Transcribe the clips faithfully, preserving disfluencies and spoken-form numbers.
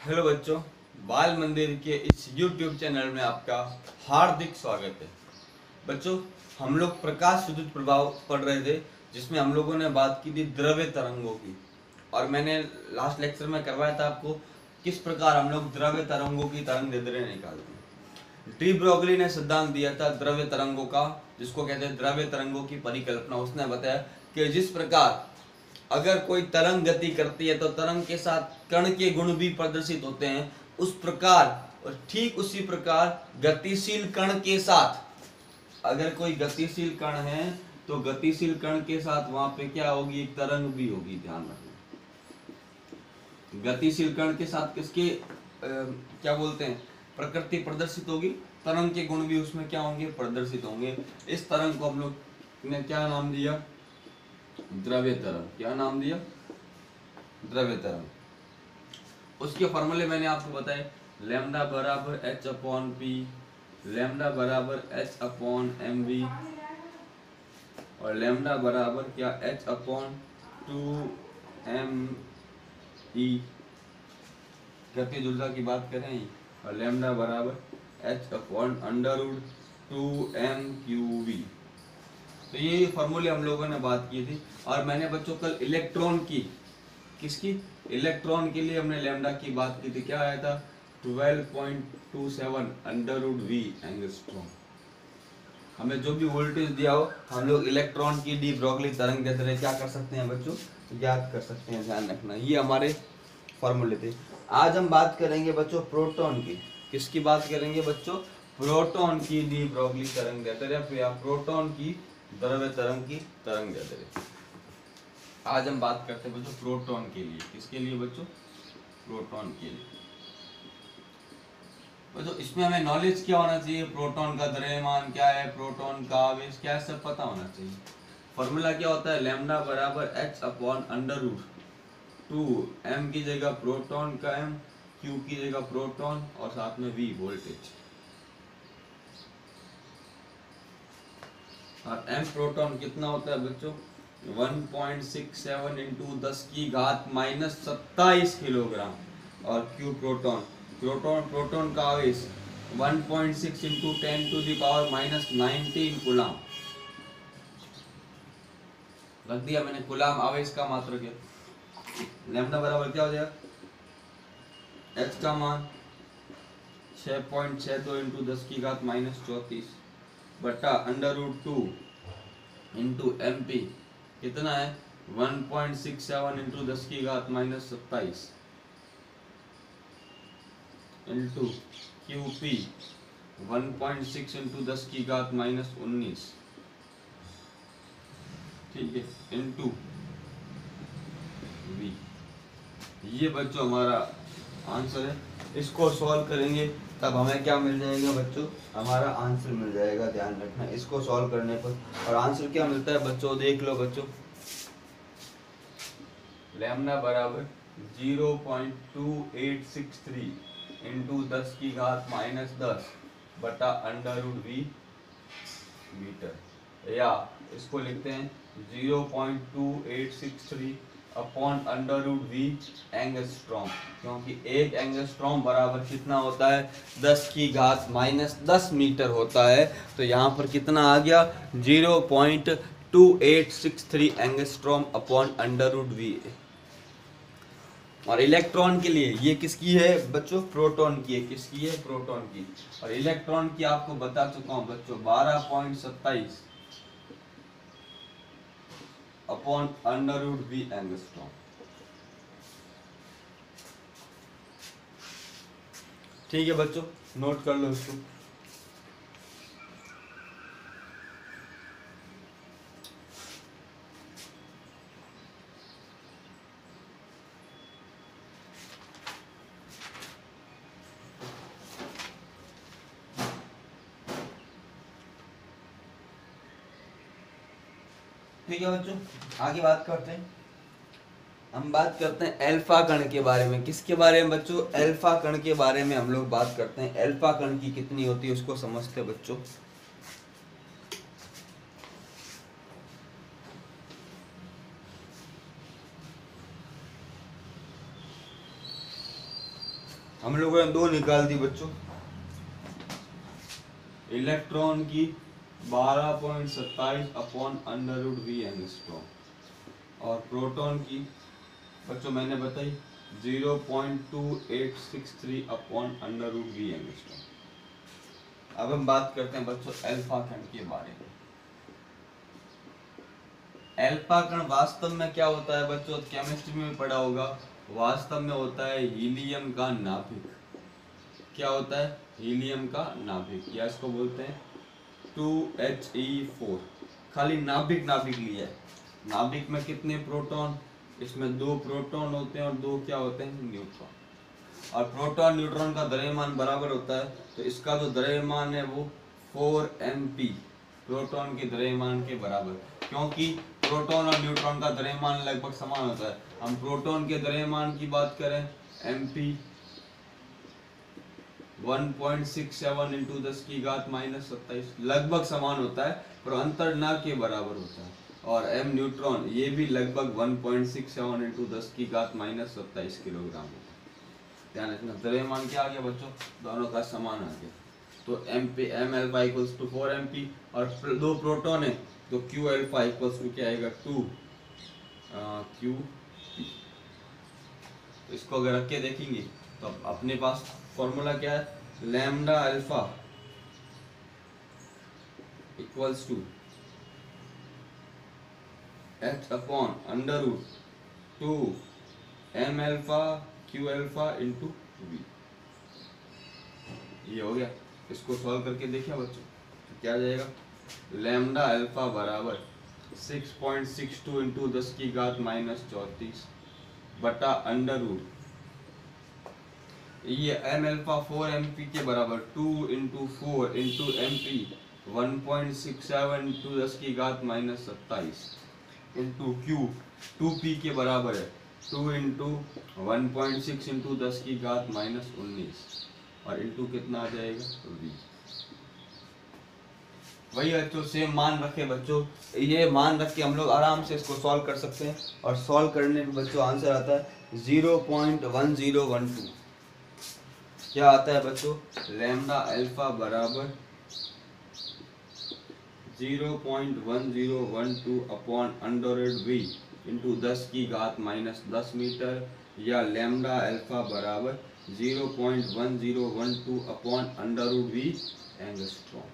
Hello बच्चों, बाल मंदिर के इस यूट्यूब चैनल में आपका हार्दिक स्वागत है। बच्चों, हम लोग प्रकाश विद्युत प्रभाव पढ़ रहे थे, जिसमें हम लोगों ने बात की थी द्रव्य तरंगों की। और मैंने लास्ट लेक्चर में करवाया था आपको किस प्रकार हम लोग द्रव्य तरंगों की तरंग दैर्ध्य निकालते हैं। डी ब्रोगली ने सिद्धांत दिया था द्रव्य तरंगों का, जिसको कहते हैं द्रव्य तरंगों की परिकल्पना। उसने बताया कि जिस प्रकार अगर कोई तरंग गति करती है तो तरंग के साथ कण के गुण भी प्रदर्शित होते हैं, उस प्रकार और ठीक उसी प्रकार गतिशील कण के साथ अगर कोई गतिशील कण है तो गतिशील कण के साथ वहां पे क्या होगी, एक तरंग भी होगी। ध्यान रखना, गतिशील कण के साथ किसके आ, क्या बोलते हैं, प्रकृति प्रदर्शित होगी, तरंग के गुण भी उसमें क्या होंगे, प्रदर्शित होंगे। इस तरंग को हम लोग ने क्या नाम दिया, द्रव्य तरंग। क्या नाम दिया, द्रव्य तरंग। उसके फॉर्मूले मैंने आपको बताए, लैम्डा बराबर एच अपॉन पी, लैम्डा बराबर एच अपॉन एम वी, और लैम्डा बराबर क्या, H upon two M E, गतिज ऊर्जा की बात करें, और लैम्डा बराबर H upon under root two M Q V. तो ये फॉर्मूले हम लोगों ने बात की थी। और मैंने बच्चों कल इलेक्ट्रॉन की, किसकी, इलेक्ट्रॉन के लिए हमने लैम्डा की बात की थी। क्या आया था, twelve point two seven under root V angstrom. हमें जो भी वोल्टेज दिया हो, हम लोग इलेक्ट्रॉन की डी ब्रोगली तरंग दैर्ध्य क्या कर सकते हैं बच्चों, ज्ञात कर सकते हैं। ध्यान रखना, ये हमारे फॉर्मूले थे। आज हम बात करेंगे बच्चों प्रोटॉन की। किसकी बात करेंगे बच्चों, प्रोटॉन की डी ब्रोगली तरंग दैर्ध्य या प्रोटॉन की द्रव्य तरंग की तरंग दैर्ध्य। आज हम बात करते हैं बच्चों प्रोटॉन के लिए। किसके लिए बच्चों, प्रोटॉन के लिए। बच्चों इसमें हमें नॉलेज क्या होना चाहिए, प्रोटॉन का द्रव्यमान क्या है, प्रोटॉन का आवेश क्या है, सब पता होना चाहिए। फॉर्मूला क्या होता है, लैम्डा बराबर H upon under root two, M की जगह प्रोटॉन का एम, क्यू की जगह प्रोटॉन, और साथ में वी वोल्टेज। और एम प्रोटॉन कितना होता है बच्चों, one point six seven into दस की घात माइनस सत्ताईस किलोग्राम। और क्यू प्रोटॉन, प्रोटॉन प्रोटॉन का आवेश one point six into ten to the power minus nineteen coulomb. रख दिया मैंने, कूलाम आवेश का मात्रक है। लैम्डा बराबर क्या हो जाएगा, एच का मान छह पॉइंट छह दो इंटू दस की घात माइनस चौतीस बटा under root two into M P कितना है, one point six seven into दस की घात माइनस सत्ताईस into Q P one point six into दस की घात माइनस उन्नीस, ठीक है, इंटू वी। ये बच्चों हमारा आंसर है। इसको सॉल्व करेंगे तब हमें क्या मिल जाएगा बच्चों, हमारा आंसर मिल जाएगा। ध्यान रखना, इसको सॉल्व करने पर। और आंसर क्या मिलता है बच्चों, देख लो बच्चों, लैम्डा बराबर zero point two eight six three into दस की घात माइनस दस बटा अंडर रूट वी मीटर, या इसको लिखते हैं zero point two eight six three upon under root V angstrom, क्योंकि एक एंगस्ट्रॉम बराबर कितना होता है, दस की घात माइनस दस मीटर होता है। तो यहाँ पर कितना आ गया, zero point two eight six three angstrom upon under root V. और इलेक्ट्रॉन के लिए ये किसकी है बच्चों, प्रोटॉन की है। किसकी है, प्रोटॉन की। और इलेक्ट्रॉन की आपको बता चुका हूं बच्चों, बारह पॉइंट सत्ताईस upon under root V angstrom. ठीक है बच्चों, नोट कर लो इसको। ठीक है बच्चों, आगे बात करते हैं। हम बात करते हैं अल्फा कण के बारे में। किसके बारे में बच्चों, अल्फा कण के बारे में हम लोग बात करते हैं। अल्फा कण की कितनी होती है उसको समझते हैं बच्चों। हम लोगों ने दो निकाल दी बच्चों, इलेक्ट्रॉन की बारह पॉइंट सत्ताईस upon under root V angstrom, और प्रोटॉन की बच्चों मैंने बताई zero point two eight six three upon under root V angstrom. अब हम बात करते हैं बच्चों अल्फा कण के बारे में। अल्फा कण वास्तव में क्या होता है बच्चों, केमिस्ट्री में पढ़ा होगा, वास्तव में होता है हीलियम का नाभिक। क्या होता है? हीलियम का नाभिक, या इसको बोलते हैं टू एच ई फोर। खाली नाभिक नाभिक लिया है। नाभिक में कितने प्रोटॉन? इसमें दो प्रोटॉन होते हैं और दो क्या होते हैं? न्यूट्रॉन। और प्रोटॉन न्यूट्रॉन का द्रव्यमान बराबर होता है, तो इसका जो द्रव्यमान है वो फोर एम पी प्रोटॉन के द्रव्यमान के बराबर, क्योंकि प्रोटॉन और न्यूट्रॉन का द्रव्यमान लगभग समान होता है। हम प्रोटॉन के द्रव्यमान की बात करें, M P one point six seven into दस की घात माइनस सत्ताईस, लगभग समान होता है पर अंतर न के बराबर होता है। और एम न्यूट्रॉन ये भी लगभग one point six seven into दस की घात माइनस सत्ताईस किलोग्राम होता है। ध्यान रखना, द्रव्यमान क्या आ गया बच्चों? दोनों का समान आ गया। तो M P M alpha equals to four M P, और दो प्रोटॉन है तो क्यू एल्फा इक्वल्स टू क्या आएगा? Two Q P. तो इसको अगर रख के देखेंगे तो अपने पास फॉर्मूला क्या है? Lambda alpha equals to H upon under root two M alpha Q alpha into V. ये हो गया। इसको सॉल्व करके देखिए बच्चों, तो क्या आ जाएगा? लैम्डा अल्फा बराबर six point six two into दस की घात माइनस चौंतीस बटा अंडर रूट, ये M alpha four M P के बराबर two into four into M P one point six seven into दस की घात माइनस सत्ताईस इंटू क्यू टू पी के बराबर है two into one point six into दस की घात माइनस उन्नीस, और इंटू कितना आ जाएगा? वी। वही बच्चों सेम मान रखे बच्चों, ये मान रख के हम लोग आराम से इसको सॉल्व कर सकते हैं। और सॉल्व करने में बच्चों आंसर आता है zero point one zero one two. क्या आता है बच्चों? लैम्डा अल्फा बराबर zero point one zero one two upon under root V into दस की घात माइनस दस मीटर, या लैम्डा अल्फा बराबर zero point one zero one two upon under root V angstrom.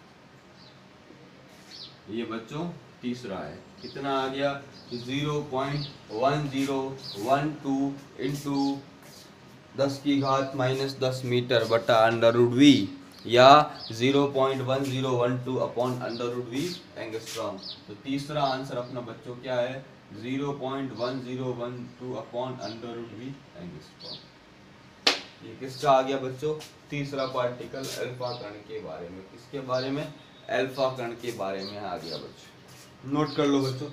ये बच्चों तीसरा है। कितना आ गया? Zero point one zero one two into दस की घात माइनस दस मीटर बटा अंडर रूट वी, या zero point one zero one two upon under root V angstrom. तो तीसरा आंसर अपना बच्चों क्या है? Zero point one zero one two upon under root V angstrom. ये किसका आ गया बच्चों? तीसरा पार्टिकल अल्फा कण के बारे में। किसके बारे में? अल्फा कण के बारे में आ गया बच्चों। नोट कर लो बच्चों।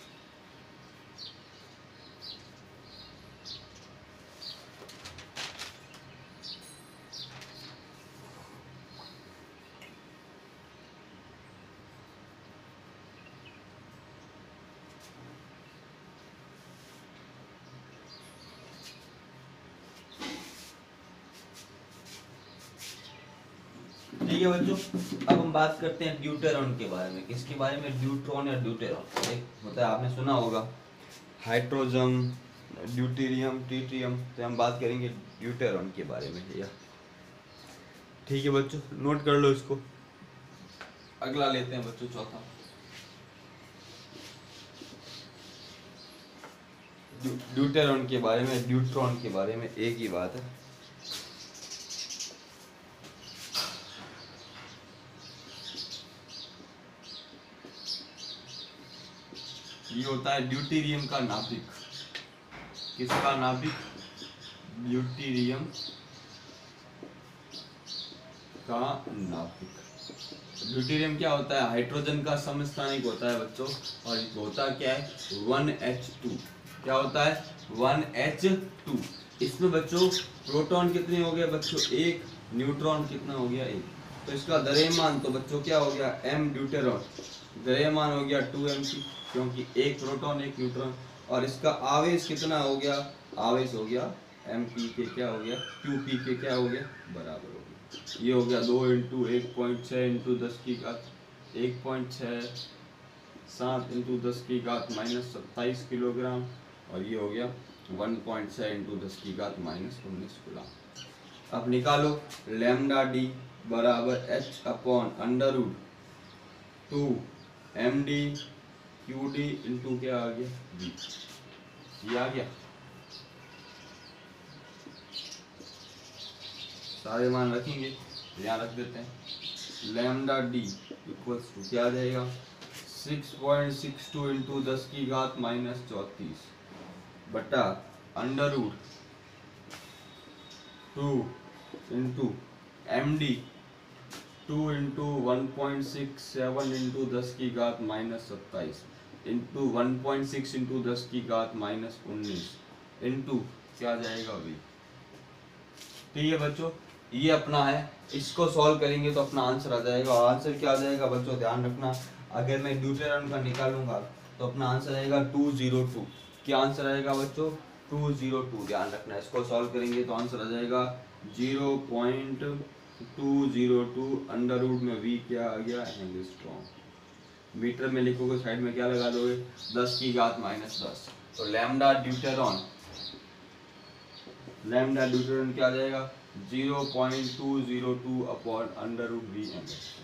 ठीक है बच्चों, अब हम बात करते हैं ड्यूटेरॉन के बारे में। किसके बारे में? ड्यूट्रॉन या ड्यूटेरॉन। एक मतलब आपने सुना होगा हाइड्रोजन, ड्यूटेरियम, ट्रिटियम, तो हम बात करेंगे ड्यूटेरॉन के बारे में। या ठीक है बच्चों, नोट कर लो इसको। अगला लेते हैं बच्चों चौथा, ड्यूटेरॉन के बारे में। ड्यूट्रॉन के बारे में एक ही बात है। ये होता है ड्यूटेरियम का नाभिक। किसका नाभिक? ड्यूटेरियम का नाभिक। ड्यूटेरियम क्या होता है? हाइड्रोजन का समस्थानिक होता है बच्चों, और होता क्या है? One H two. क्या होता है? One H two. इसमें बच्चों प्रोटॉन कितने हो गए बच्चों? एक। न्यूट्रॉन कितना हो गया? एक। तो इसका द्रव्यमान तो बच्चों क्या हो गया? एम ड्यूटेरॉन, द्रव्यमान हो गया टू एम सी, क्योंकि एक प्रोटॉन एक न्यूट्रॉन। और इसका आवेश कितना हो गया? आवेश हो गया एम पी के क्या हो गया, क्यू पी के क्या हो गया, बराबर हो गया। ये हो गया दो इंटू एक पॉइंट छः इंटू दस की घात एक पॉइंट छः सात इंटू दस की घात माइनस सत्ताईस किलोग्राम, और ये हो गया वन पॉइंट छः इंटू दस की घात माइनस उन्नीस गुलाम। अब निकालो लैम्डा डी बराबर H upon under root two M D Q D into क्या आ गया, डी। ये आ गया, सारे मान रखेंगे, यहाँ रख देते हैं। लैम्डा डी इक्वल्स टू क्या आ जाएगा, six point six two into दस की घात माइनस चौंतीस बटा under root two into M D two into one point six seven into दस की घात माइनस सत्ताईस into one point six into दस की घात माइनस उन्नीस इंटू क्या आ जाएगा अभी। ठीक है बच्चों, ये अपना है, इसको सॉल्व करेंगे तो अपना आंसर आ जाएगा। और आंसर क्या आ जाएगा बच्चों, ध्यान रखना, अगर मैं ड्यूटेरॉन का निकालूंगा तो अपना आंसर आएगा टू जीरो टू। क्या आंसर आएगा बच्चों, टू जीरो टू। ध्यान रखना, इसको सॉल्व करेंगे तो आंसर आ जाएगा zero point two zero two under root में वी क्या आ गया, एंगस्ट्रॉम। मीटर में लिखोगे, साइड में क्या लगा दोगे, दस की घात माइनस दस। तो लैम्डा ड्यूटेरॉन लैम्डा ड्यूटेरॉन क्या आ जाएगा, zero point two zero two upon under root V angstrom.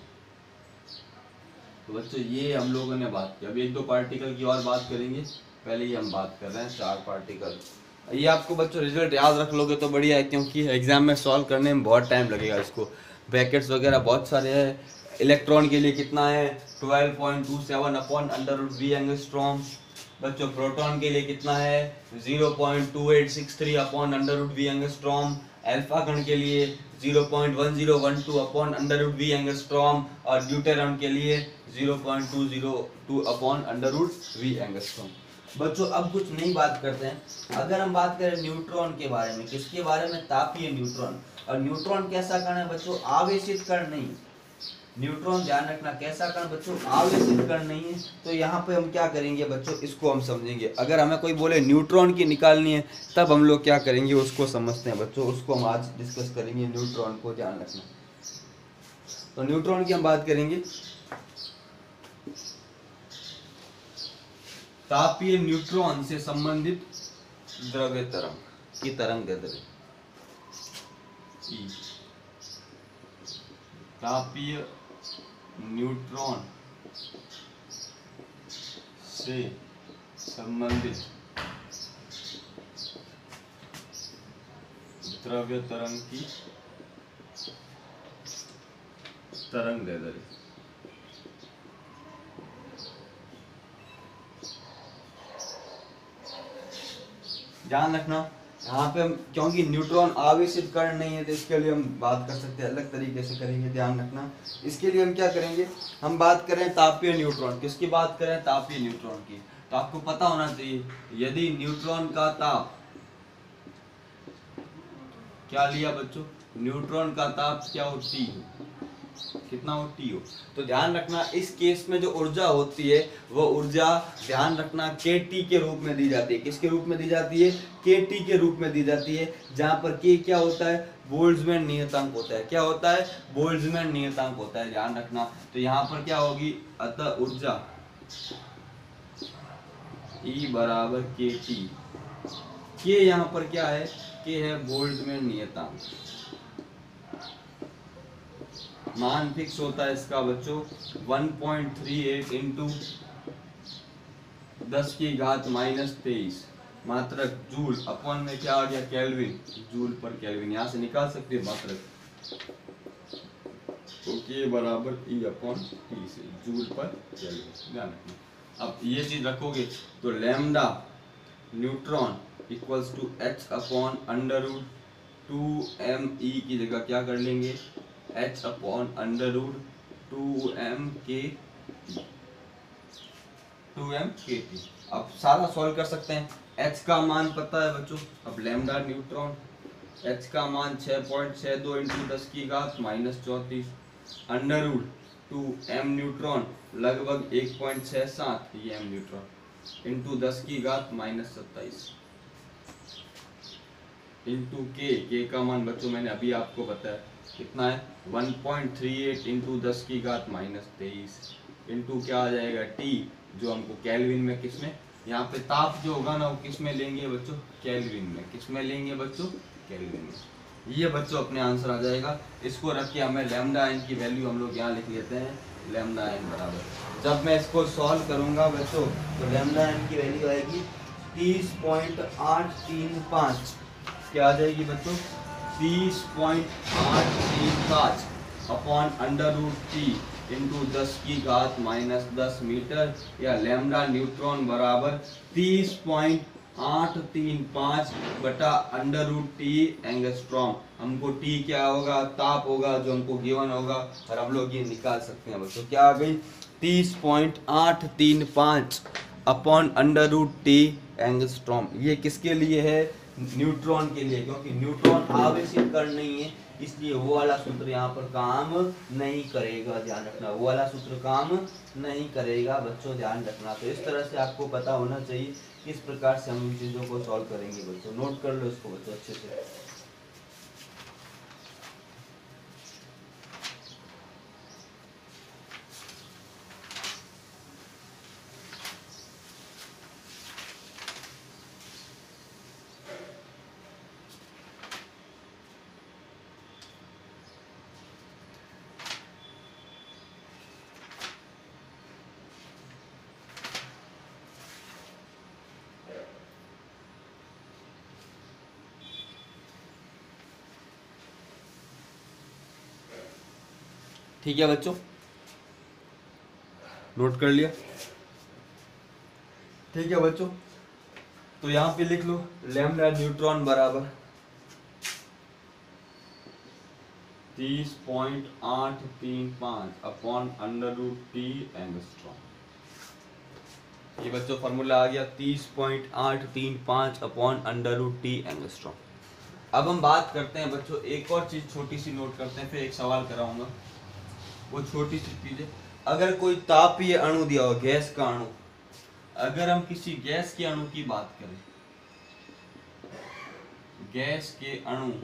तो बच्चों ये हम लोगों ने बात की। अभी एक दो पार्टिकल की और बात करेंगे, पहले ही हम बात कर रहे हैं चार पार्टिकल। ये आपको बच्चों रिजल्ट याद रख लोगे तो बढ़िया है, क्योंकि एग्जाम में सॉल्व करने में बहुत टाइम लगेगा। इसको ब्रैकेट्स वगैरह बहुत सारे हैं। इलेक्ट्रॉन के लिए कितना है, twelve point two seven upon under root V angstrom. बच्चों प्रोटॉन के लिए कितना है, zero point two eight six three upon under root V angstrom. Alpha कण के लिए zero point one zero one two upon under root V angstrom. और deuteron के लिए zero point two zero two upon under root V angstrom. बच्चों अब कुछ नई बात करते हैं। अगर हम बात करें न्यूट्रॉन के बारे में, किसके बारे में, तापीय न्यूट्रॉन। और न्यूट्रॉन कैसा कण है बच्चों, आवेशित कण नहीं। न्यूट्रॉन ध्यान रखना कैसा कण बच्चों, आवेशित कण नहीं है। तो यहाँ पे हम क्या करेंगे बच्चों, इसको हम समझेंगे। अगर हमें कोई बोले न्यूट्रॉन की निकालनी है तब हम लोग क्या करेंगे, उसको समझते हैं बच्चों। उसको हम आज डिस्कस करेंगे, न्यूट्रॉन को ध्यान रखना। तो न्यूट्रॉन की हम बात करेंगे। तापीय न्यूट्रॉन से संबंधित द्रव्य तरंग की तरंग दैर्ध्य। तापीय न्यूट्रॉन से संबंधित द्रव्य तरंग की तरंग दैर्ध्य। ध्यान रखना यहाँ पे हम, क्योंकि न्यूट्रॉन आवेशित कण नहीं है तो इसके लिए हम बात कर सकते हैं, अलग तरीके से करेंगे। ध्यान रखना, इसके लिए हम क्या करेंगे, हम बात करें तापीय न्यूट्रॉन। किसकी बात करें, तापीय न्यूट्रॉन की। तो आपको पता होना चाहिए, यदि न्यूट्रॉन का ताप क्या लिया बच्चों, न्यूट्रॉन का ताप क्या हो, टी हो, कितना हो, टी हो। तो ध्यान रखना इस केस में जो ऊर्जा होती है वो ऊर्जा ध्यान रखना के टी के रूप में दी जाती है। किसके रूप में दी जाती है, के टी के रूप में दी जाती है। जहां पर के क्या होता है, बोल्ट्जमैन नियतांक होता है। क्या होता है, बोल्ट्जमैन नियतांक होता है, ध्यान रखना। तो यहाँ पर क्या होगी, अतः ऊर्जा E बराबर के टी। के यहाँ पर क्या है, के है बोल्ट्जमैन नियतांक। मान फिक्स होता है इसका बच्चों one point three eight into दस की घात माइनस तेईस मात्रक जूल अपॉन में क्या आ गया, केल्विन, जूल पर केल्विन। यहाँ से निकाल सकते हैं मात्रक। तो के बराबर ई अपॉन टी से जूल पर केल्विन, ध्यान रखना। अब ये चीज रखोगे तो lambda neutron equals to H upon under root two M E की जगह क्या कर लेंगे, H upon under root two M K T, two M K T. अब सारा सॉल्व कर सकते हैं। h का मान पता है बच्चों, अब लैम्डा न्यूट्रॉन h का मान छः पॉइंट छः दो इंटू दस की घात माइनस चौंतीस, under root two M neutron लगभग एक पॉइंट छः सात, ये एम न्यूट्रॉन इंटू दस की घात माइनस सत्ताईस। इंटू के, के का मान बच्चों मैंने अभी आपको बताया कितना है, one point three eight into दस की घात माइनस तेईस इंटू क्या आ जाएगा टी, जो हमको केल्विन में, किसमें, यहाँ पे ताप जो होगा ना वो किस में लेंगे बच्चों, केल्विन में। किस में लेंगे बच्चों, केल्विन में। ये बच्चों अपने आंसर आ जाएगा। इसको रख के हमें लैम्डा एन की वैल्यू हम लोग यहाँ लिख लेते हैं, लैम्डा एन बराबर, जब मैं इसको सॉल्व करूँगा बच्चों तो लैम्डा एन की वैल्यू आएगी तीस पॉइंट आठ तीन पाँच, क्या आ जाएगी बच्चों, तीस पॉइंट आठ तीन पाँच upon under root T into दस की घात माइनस दस मीटर, या लैम्डा न्यूट्रॉन बराबर तीस पॉइंट आठ तीन पाँच बटा अंडर रूट टी एंगस्ट्रॉम। हमको टी क्या होगा, ताप होगा जो हमको गिवन होगा, और हम लोग ये निकाल सकते हैं बच्चों, क्या आ गई, तीस पॉइंट आठ तीन पाँच upon under root T angstrom. ये किसके लिए है, न्यूट्रॉन के लिए, क्योंकि न्यूट्रॉन आवेशित कण नहीं है, इसलिए वो वाला सूत्र यहाँ पर काम नहीं करेगा, ध्यान रखना, वो वाला सूत्र काम नहीं करेगा बच्चों, ध्यान रखना। तो इस तरह से आपको पता होना चाहिए किस प्रकार से हम इन चीज़ों को सॉल्व करेंगे बच्चों, नोट कर लो इसको बच्चों अच्छे से। ठीक है बच्चों, नोट कर लिया, ठीक है बच्चों। तो यहाँ पे लिख लो लैम्डा न्यूट्रॉन बराबर तीस पॉइंट आठ तीन पाँच upon under root T angstrom. ये बच्चों फॉर्मूला आ गया, तीस पॉइंट आठ तीन पाँच upon under root T angstrom. अब हम बात करते हैं बच्चों, एक और चीज छोटी सी नोट करते हैं, फिर एक सवाल कराऊंगा। वो छोटी सी चीज है, अगर कोई तापीय अणु दिया हो, गैस का अणु, अगर हम किसी गैस के अणु की बात करें, गैस के अणु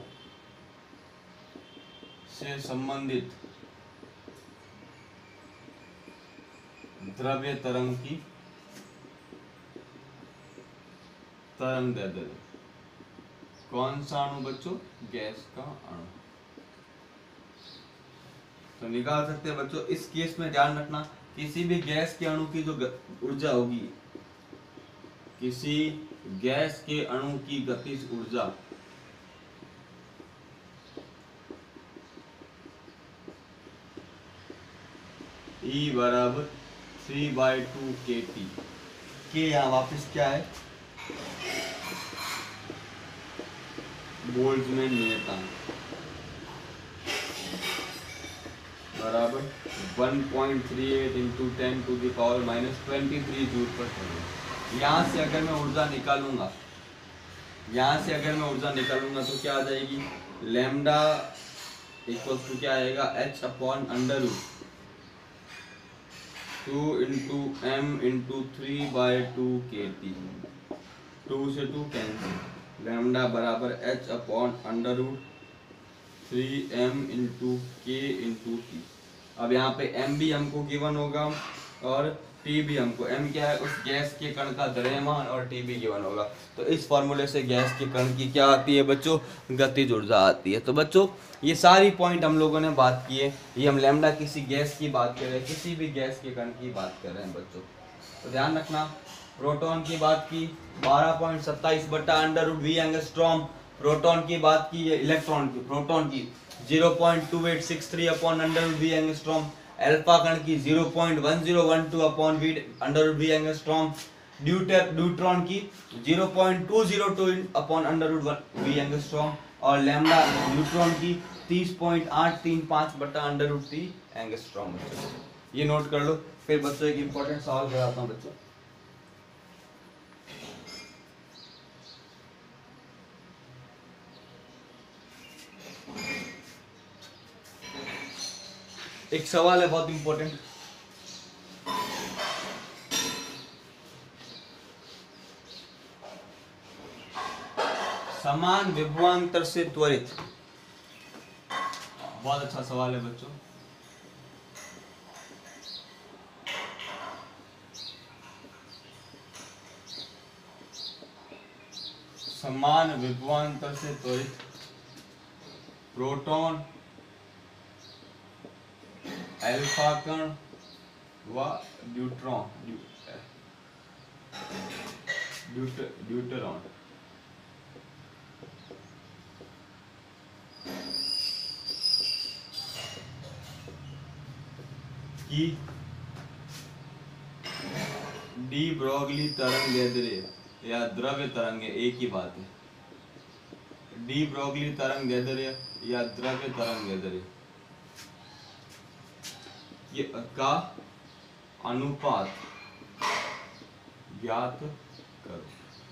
से संबंधित द्रव्य तरंग की तरंग दैर्ध्य, कौन सा अणु बच्चों, गैस का अणु, तो निकाल सकते हैं बच्चों। इस केस में ध्यान रखना, किसी भी गैस के अणु की जो ऊर्जा होगी, किसी गैस के अणु की गतिज ऊर्जा E बराबर three by two K T, K यहाँ वापस क्या है, बोल्ट्जमैन नियतांक, बराबर one point three eight into ten to the power minus twenty three joule पर सेकेंड। यहाँ से अगर मैं ऊर्जा निकालूंगा, यहाँ से अगर मैं ऊर्जा निकालूंगा तो क्या आ जाएगी, लैम्डा इक्वल्स टू क्या आएगा, H upon under root two into M into three by two K T, two से टू कैंसिल, लैम्डा बराबर H upon under root three M into K into T. अब यहाँ पे m भी हमको given होगा और t भी हमको, m क्या है, उस गैस के कण का द्रव्यमान, और t भी गिवन होगा। तो इस फॉर्मूले से गैस के कण की क्या आती है बच्चों, गतिज ऊर्जा आती है। तो बच्चों ये सारी पॉइंट हम लोगों ने बात की है, ये हम लैम्डा किसी गैस की बात कर रहे हैं, किसी भी गैस के कण की बात कर रहे हैं बच्चों। तो ध्यान रखना, प्रोटॉन की बात की बारह पॉइंट सत्ताईस बटा under root V angstrom, proton की बात की, इलेक्ट्रॉन की, प्रोटॉन की zero point two eight six three upon under root V angstrom, alpha कण की zero point one zero one two upon V under root V angstrom, deuteron neutron की zero point two zero two upon under root V angstrom, और lambda neutron की तीस point आठ तीन पाँच बटा अंडर रूट टी एंगस्ट्रॉम। ये note कर लो। फिर बच्चों एक इंपॉर्टेंट सवाल कराता हूँ बच्चों, एक सवाल है बहुत इंपॉर्टेंट, समान विभवांतर से त्वरित, बहुत अच्छा सवाल है बच्चों। समान विभवांतर से त्वरित प्रोटॉन, अल्फा कण व न्यूट्रॉन ड्यूटेरॉन की डी ब्रोगली तरंगदैर्ध्य या द्रव्य तरंग, एक ही बात है। डी ब्रोगली तरंगदैर्ध्य या द्रव्य तरंगदैर्ध्य ये का अनुपात ज्ञात करो।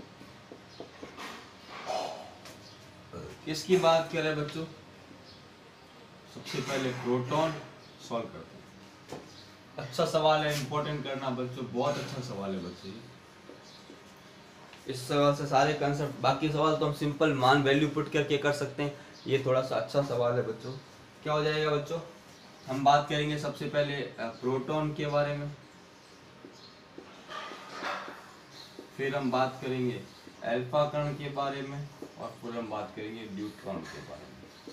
किसकी बात कर रहे हैं बच्चों? सबसे पहले प्रोटॉन सॉल्व करते हैं। अच्छा सवाल है, इंपॉर्टेंट करना बच्चों, बहुत अच्छा सवाल है बच्चों। इस सवाल से सारे कंसेप्ट, बाकी सवाल तो हम सिंपल मान वैल्यू पुट करके कर सकते हैं, ये थोड़ा सा अच्छा सवाल है बच्चों। क्या हो जाएगा बच्चों? हम बात करेंगे सबसे पहले प्रोटॉन के बारे में, फिर हम बात करेंगे अल्फा कण के बारे में, और फिर हम बात करेंगे न्यूट्रॉन के बारे में।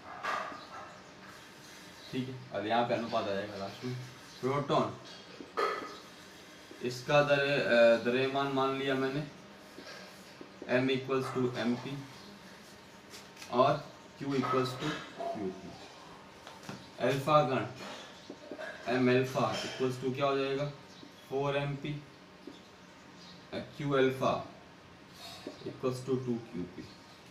ठीक है, और यहाँ पे अनुपात आ जाएगा लास्ट में। प्रोटॉन, इसका दरे द्रव्यमान मान लिया मैंने m equals to M P और q equals to Q P. Alpha कण m अल्फा इक्वल्स टू क्या हो जाएगा? Four M P, q alpha equals to two Q P.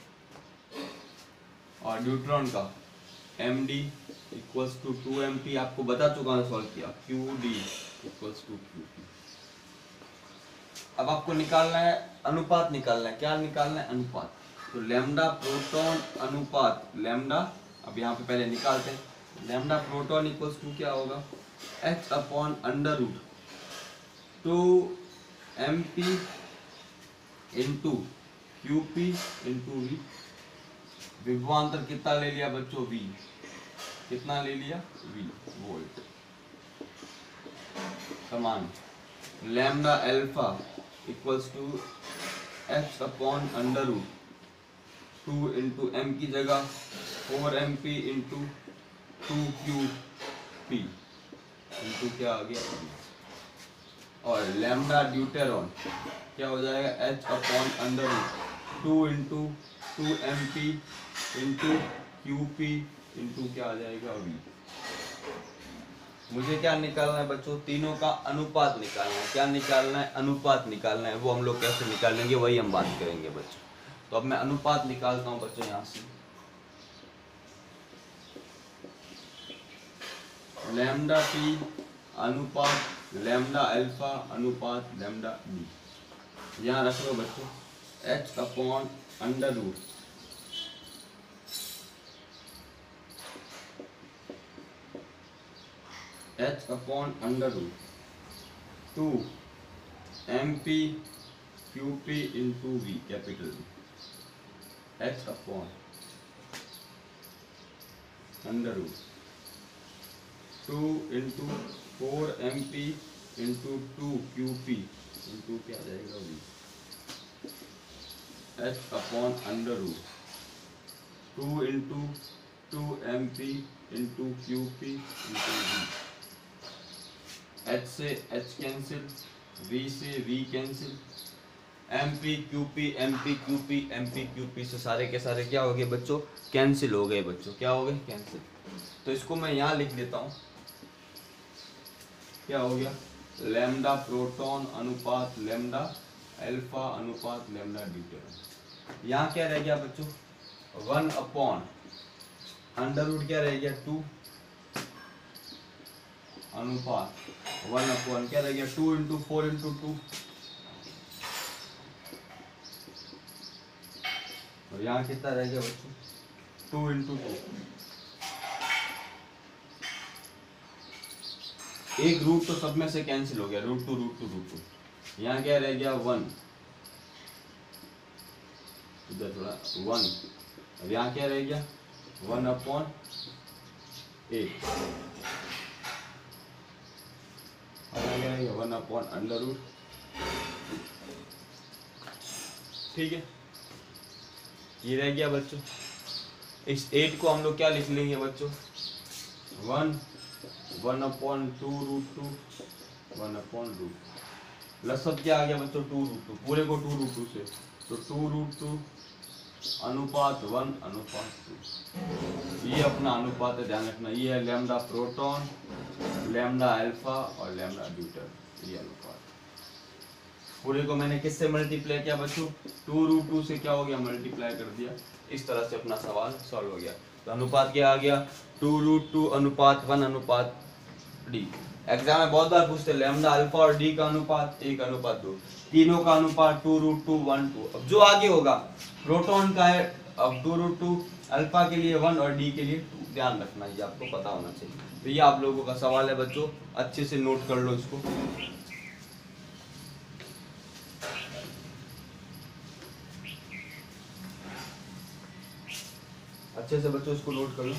और न्यूट्रॉन का M D equals to two M P, आपको बता चुका हूँ सॉल्व किया, Q D equals to Q P. अब आपको निकालना है अनुपात, निकालना है क्या निकालना है? अनुपात। तो लैम्डा प्रोटॉन अनुपात, लैम्डा अब यहाँ पे पहले निकालते हैं। लैम्डा प्रोटॉन इक्वल्स टू क्या होगा? H upon under root two M P into Q P into V. विभवांतर कितना ले लिया बच्चों? वी। कितना ले लिया? V, volt. समान lambda alpha equals to H upon under root two into M की जगह four M P into two Q P into क्या आ गया? और लैम्डा ड्यूटेरॉन क्या हो जाएगा? H upon under root two into two M P into Q P into क्या आ जाएगा? वी। मुझे क्या निकालना है बच्चों? तीनों का अनुपात निकालना है। क्या निकालना है? अनुपात निकालना है। वो हम लोग कैसे निकालेंगे वही हम बात करेंगे बच्चों। तो अब मैं अनुपात निकालता हूँ बच्चों यहाँ से। लैम्डा टी अनुपात लैम्डा अल्फा अनुपात लैम्डा डी। यहाँ रख लो बच्चों H upon under root H upon under root two M P Q P into V capital V. H upon under root two into four M P into two Q P into क्या आ जाएगा? V. H upon under root two into two M P into Q P into V. H से H cancel, we से V cancel, M P Q P M P Q P M P Q P से सारे के सारे क्या हो गए बच्चों? कैंसिल हो गए बच्चों। क्या हो गए? कैंसिल। तो इसको मैं यहाँ लिख देता हूँ। क्या हो गया? लैम्डा प्रोटॉन अनुपात लैम्डा अल्फा अनुपात लैम्डा ड्यूटेरॉन। यहाँ क्या रह गया बच्चों? वन अपॉन अंडर रूट क्या रह गया? टू अनुपात वन अपॉन क्या रह गया? Two into four into two, और यहाँ कितना रह गया बच्चों? Two into two. एक रूट तो सब में से कैंसिल हो गया, root two root two root two. यहाँ क्या रह गया? वन इधर थोड़ा वन, अब यहाँ क्या रह गया one upon eight, one upon under root, ठीक है ये रह गया बच्चों। इस एट को हम लोग क्या लिख लेंगे बच्चों, one one upon two root two, one upon root लसब क्या आ गया बच्चों टू रूट टू, पूरे को टू रूट टू से, तो टू रूट टू अनुपात वन अनुपात टू, ये अपना अनुपात है ध्यान रखना, ये है लैम्डा प्रोटॉन, लैम्डा अल्फा और लैम्डा ड्यूटर, ये अनुपात। पूरे को मैंने किससे मल्टीप्लाई किया बच्चों, टू रूट टू से क्या हो गया मल्टीप्लाई कर दिया, इस तरह से अपना सवाल सॉल्व हो गया। तो अनुपात क्या आ गया टू रूट टू अनुपात वन अनुपात डी। एग्जाम में बहुत बार पूछते लैम्डा अल्फा और डी का अनुपात एक अनुपात दो, तीनों का अनुपात two root two one two. अब जो आगे होगा प्रोटॉन का है, अब टू रूट टू अल्फा के लिए वन और डी के लिए टू, ध्यान रखना ये आपको पता होना चाहिए। तो ये आप लोगों का सवाल है बच्चों, अच्छे से नोट कर लो इसको। अच्छे से बच्चों इसको नोट कर लो।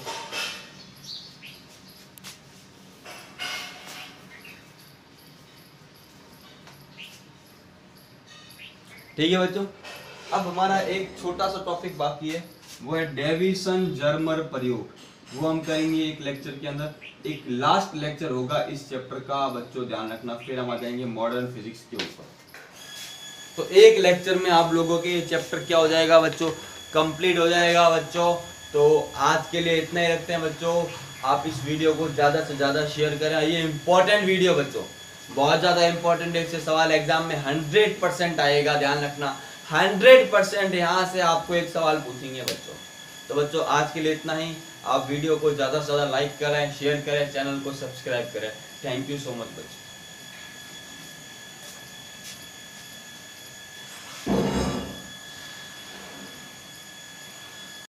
ठीक है बच्चों, अब हमारा एक छोटा सा टॉपिक बाकी है, वो है डेविसन जर्मर प्रयोग, वो हम करेंगे एक लेक्चर के अंदर। एक लास्ट लेक्चर होगा इस चैप्टर का बच्चों, ध्यान रखना, फिर हम आ जाएंगे मॉडर्न फिजिक्स के ऊपर। तो एक लेक्चर में आप लोगों के चैप्टर क्या हो जाएगा बच्चों, कंप्लीट हो जाएगा बच्चों। तो आज के लिए इतना ही रखते हैं बच्चों, आप इस वीडियो को ज़्यादा से ज़्यादा शेयर करें, ये इंपॉर्टेंट वीडियो बच्चों, बहुत ज़्यादा इंपॉर्टेंट है, इससे सवाल एग्जाम में हंड्रेड परसेंट आएगा, ध्यान रखना हंड्रेड परसेंट यहाँ से आपको एक सवाल पूछेंगे बच्चों। तो बच्चों आज के लिए इतना ही, आप वीडियो को ज़्यादा से ज़्यादा लाइक करें, शेयर करें, चैनल को सब्सक्राइब करें। थैंक यू सो मच बच्चों।